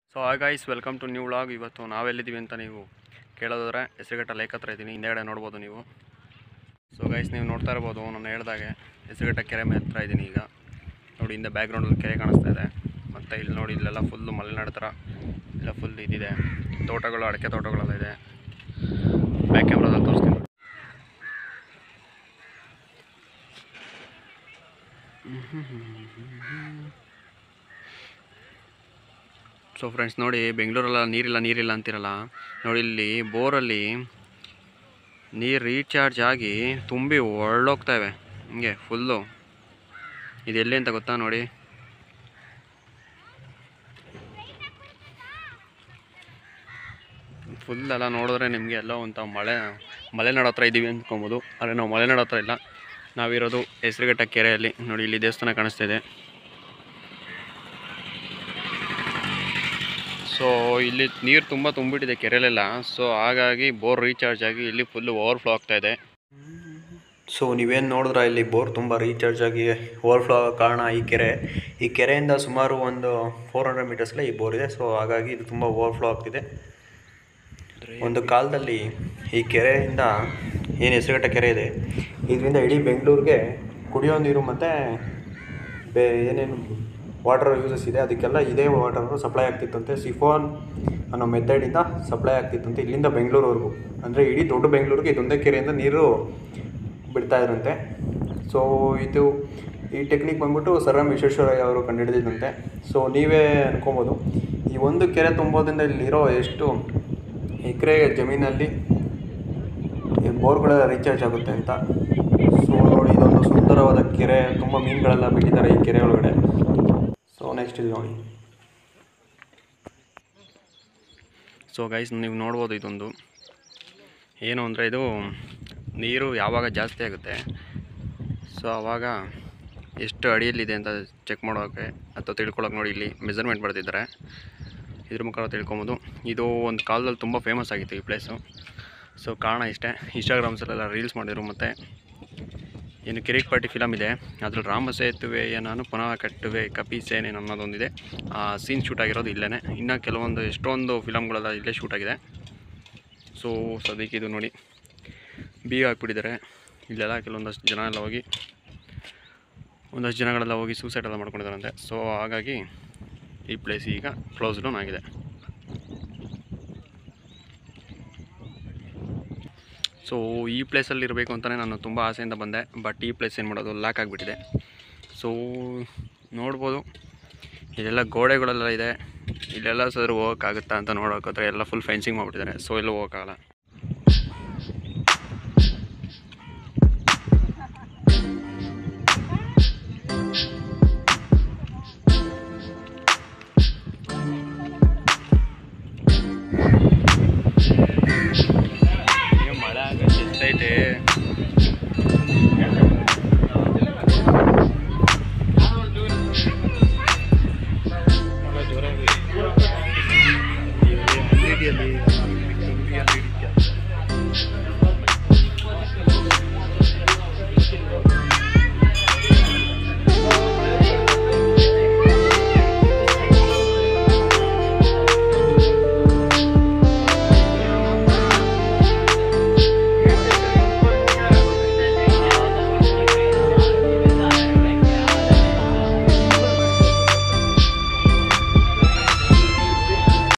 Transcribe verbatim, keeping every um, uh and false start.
So hi guys, welcome to new vlog. ಇವತ್ತು ನಾವೆಲ್ಲಿದ್ದೀವಿ ಅಂತ ನೀವು ಕೇಳೋದಾದ್ರೆ ಹೆಸರುಘಟ್ಟ ಲೇಕ್ ಹತ್ರ ಇದ್ದೀನಿ. ಹಿಂದೆಗಡೆ ನೋಡ್ಬೋದು ನೀವು. ಸೊ ಗೈಸ್, ನೀವು ನೋಡ್ತಾ ಇರ್ಬೋದು, ನಾನು ಹೇಳ್ದಾಗೆ ಹೆಸರುಘಟ್ಟ ಕೆರೆ ಮೇಲೆ ಹತ್ರ ಇದ್ದೀನಿ ಈಗ. ನೋಡಿ, ಹಿಂದೆ ಬ್ಯಾಕ್ಗ್ರೌಂಡಲ್ಲಿ ಕೆರೆ ಕಾಣಿಸ್ತಾ ಇದೆ. ಮತ್ತು ಇಲ್ಲಿ ನೋಡಿ, ಇಲ್ಲೆಲ್ಲ ಫುಲ್ಲು ಮಲೆನಾಡು ಥರ ಇಲ್ಲ, ಫುಲ್ ಇದಿದೆ, ತೋಟಗಳು, ಅಡಿಕೆ ತೋಟಗಳೆಲ್ಲ ಇದೆ. ಬ್ಯಾಕ್ ಕ್ಯಾಮ್ರಾದಲ್ಲಿ ತೋರಿಸ್ತೀನಿ. ಸೊ ಫ್ರೆಂಡ್ಸ್, ನೋಡಿ, ಬೆಂಗಳೂರೆಲ್ಲ ನೀರಿಲ್ಲ ನೀರಿಲ್ಲ ಅಂತಿರಲ್ಲ. ನೋಡಿ, ಇಲ್ಲಿ ಬೋರಲ್ಲಿ ನೀರು ರೀಚಾರ್ಜ್ ಆಗಿ ತುಂಬಿ ಒಳ್ಳೋಗ್ತಾಯಿವೆ ಹಿಂಗೆ ಫುಲ್ಲು. ಇದು ಎಲ್ಲಿ ಅಂತ ಗೊತ್ತಾ? ನೋಡಿ, ಫುಲ್ ಎಲ್ಲ ನೋಡಿದ್ರೆ ನಿಮಗೆ ಎಲ್ಲ ಒಂಥ ಮಳೆ ಮಲೆನಾಡು ಹತ್ರ ಇದ್ದೀವಿ ಅಂದ್ಕೊಬೋದು. ಆದರೆ ನಾವು ಮಲೆನಾಡು ಹತ್ರ ಇಲ್ಲ, ನಾವಿರೋದು ಹೆಸರುಘಟ್ಟ ಕೆರೆಯಲ್ಲಿ. ನೋಡಿ, ಇಲ್ಲಿ ದೇವಸ್ಥಾನ ಕಾಣಿಸ್ತಾ ಇದೆ. ಸೊ ಇಲ್ಲಿ ನೀರು ತುಂಬ ತುಂಬಿಟ್ಟಿದೆ ಕೆರೆಯಲ್ಲೆಲ್ಲ. ಸೊ ಹಾಗಾಗಿ ಬೋರ್ ರೀಚಾರ್ಜ್ ಆಗಿ ಇಲ್ಲಿ ಫುಲ್ಲು ಓವರ್ಫ್ಲೋ ಆಗ್ತಾಯಿದೆ. ಸೊ ನೀವೇನು ನೋಡಿದ್ರೆ ಇಲ್ಲಿ ಬೋರ್ ತುಂಬ ರೀಚಾರ್ಜ್ ಆಗಿ ಓವರ್ಫ್ಲೋ ಆಗೋ ಕಾರಣ ಈ ಕೆರೆ. ಈ ಕೆರೆಯಿಂದ ಸುಮಾರು ಒಂದು ಫೋರ್ ಹಂಡ್ರೆಡ್ ಮೀಟರ್ಸ್ಲೇ ಈ ಬೋರ್ ಇದೆ. ಸೊ ಹಾಗಾಗಿ ಇದು ತುಂಬ ಓವರ್ಫ್ಲೋ ಆಗ್ತಿದೆ. ಒಂದು ಕಾಲದಲ್ಲಿ ಈ ಕೆರೆಯಿಂದ ಏನು ಹೆಸರುಘಟ್ಟ ಕೆರೆ ಇದೆ, ಇದರಿಂದ ಇಡೀ ಬೆಂಗಳೂರಿಗೆ ಕುಡಿಯೋ ನೀರು ಮತ್ತು ಬೇ ಏನೇನು ವಾಟರ್ ಯೂಸಸ್ ಇದೆ ಅದಕ್ಕೆಲ್ಲ ಇದೇ ವಾಟರು ಸಪ್ಲೈ ಆಗ್ತಿತ್ತಂತೆ. ಸಿಫಾನ್ ಅನ್ನೋ ಮೆಥಡಿಂದ ಸಪ್ಲೈ ಆಗ್ತಿತ್ತಂತೆ ಇಲ್ಲಿಂದ ಬೆಂಗಳೂರವರೆಗೂ. ಅಂದರೆ ಇಡೀ ದೊಡ್ಡ ಬೆಂಗಳೂರಿಗೆ ಇದೊಂದೇ ಕೆರೆಯಿಂದ ನೀರು ಬಿಡ್ತಾಯಿದ್ರಂತೆ. ಸೊ ಇದು ಈ ಟೆಕ್ನಿಕ್ ಬಂದ್ಬಿಟ್ಟು ಸರ್ ಎಂ ವಿಶ್ವೇಶ್ವರಯ್ಯ ಅವರು ಕಂಡುಹಿಡಿದಿದ್ದಂತೆ. ಸೊ ನೀವೇ ಅನ್ಕೊಬೋದು, ಈ ಒಂದು ಕೆರೆ ತುಂಬೋದ್ರಿಂದ ಇಲ್ಲಿರೋ ಎಷ್ಟು ಎಕರೆ ಜಮೀನಲ್ಲಿ ಬೋರ್ಗಳೆಲ್ಲ ರೀಚಾರ್ಜ್ ಆಗುತ್ತೆ ಅಂತ. ಸೊ ನೋಡಿ, ಇದೊಂದು ಸುಂದರವಾದ ಕೆರೆ, ತುಂಬ ಮೀನುಗಳೆಲ್ಲ ಬಿಟ್ಟಿದ್ದಾರೆ ಈ ಕೆರೆ ಒಳಗಡೆ. ಸೊ ನೆಕ್ಸ್ಟ್ ಇದು ನೋಡಿ. ಸೊ ಗೈಸ್, ನೀವು ನೋಡ್ಬೋದು, ಇದೊಂದು ಏನು ಅಂದರೆ ಇದು ನೀರು ಯಾವಾಗ ಜಾಸ್ತಿ ಆಗುತ್ತೆ, ಸೊ ಆವಾಗ ಎಷ್ಟು ಅಡಿಯಲ್ಲಿದೆ ಅಂತ ಚೆಕ್ ಮಾಡೋಕ್ಕೆ ಅಥವಾ ತಿಳ್ಕೊಳಕ್ಕೆ ನೋಡಿ ಇಲ್ಲಿ ಮೆಜರ್ಮೆಂಟ್ ಬರ್ತಿದ್ದಾರೆ. ಇದ್ರ ಮುಖಾಂತರ ತಿಳ್ಕೊಬೋದು. ಇದು ಒಂದು ಕಾಲದಲ್ಲಿ ತುಂಬ ಫೇಮಸ್ ಆಗಿತ್ತು ಈ ಪ್ಲೇಸು. ಸೊ ಕಾರಣ ಇಷ್ಟೇ, ಇನ್ಸ್ಟಾಗ್ರಾಮ್ಸಲ್ಲೆಲ್ಲ ರೀಲ್ಸ್ ಮಾಡಿದರು. ಮತ್ತು ಏನು ಕಿರಿಕ್ ಪಾರ್ಟಿ ಫಿಲಮ್ ಇದೆ, ಅದ್ರಲ್ಲಿ ರಾಮ ಸೇತುವೆಯ ನಾನು ಪುನಃ ಕಟ್ಟುವೆ ಕಪಿ ಸೇನೆ ಅನ್ನೋದೊಂದಿದೆ. ಆ ಸೀನ್ ಶೂಟ್ ಆಗಿರೋದು ಇಲ್ಲೇ. ಇನ್ನು ಕೆಲವೊಂದು ಎಷ್ಟೊಂದು ಫಿಲಮ್ಗಳೆಲ್ಲ ಇಲ್ಲೇ ಶೂಟ್ ಆಗಿದೆ. ಸೊ ಸದ್ಯಕ್ಕೆ ಇದು ನೋಡಿ, ಬೀಗ ಹಾಕ್ಬಿಟ್ಟಿದ್ದಾರೆ ಇಲ್ಲೆಲ್ಲ. ಕೆಲವೊಂದಷ್ಟು ಜನ ಎಲ್ಲ ಹೋಗಿ ಒಂದಷ್ಟು ಜನಗಳೆಲ್ಲ ಹೋಗಿ ಸೂಸೈಡ್ ಎಲ್ಲ ಮಾಡ್ಕೊಂಡಿದ್ದಾರಂತೆ. ಸೊ ಹಾಗಾಗಿ ಈ ಪ್ಲೇಸ್ ಈಗ ಕ್ಲೋಸ್ ಡೌನ್ ಆಗಿದೆ. ಸೊ ಈ ಪ್ಲೇಸಲ್ಲಿ ಇರಬೇಕು ಅಂತಲೇ ನಾನು ತುಂಬ ಆಸೆಯಿಂದ ಬಂದೆ. ಬಟ್ ಈ ಪ್ಲೇಸ್ ಏನು ಮಾಡೋದು, ಲಾಕ್ ಆಗಿಬಿಟ್ಟಿದೆ. ಸೊ ನೋಡ್ಬೋದು, ಇಲ್ಲೆಲ್ಲ ಗೋಡೆಗಳೆಲ್ಲ ಇದೆ. ಇಲ್ಲೆಲ್ಲ ಸರ್ ಹೋಗೋಕ್ಕಾಗುತ್ತಾ ಅಂತ ನೋಡೋಕ್ಕೋದ್ರೆ ಎಲ್ಲ ಫುಲ್ ಫೆನ್ಸಿಂಗ್ ಮಾಡಿಬಿಟ್ಟಿದ್ದಾರೆ. ಸೊ ಎಲ್ಲೂ ಹೋಗೋಕ್ಕಾಗಲ್ಲ. ಮಳೆ ಆಗೋದು ಎಷ್ಟೈತೆ. ಜೋರಾಗಿ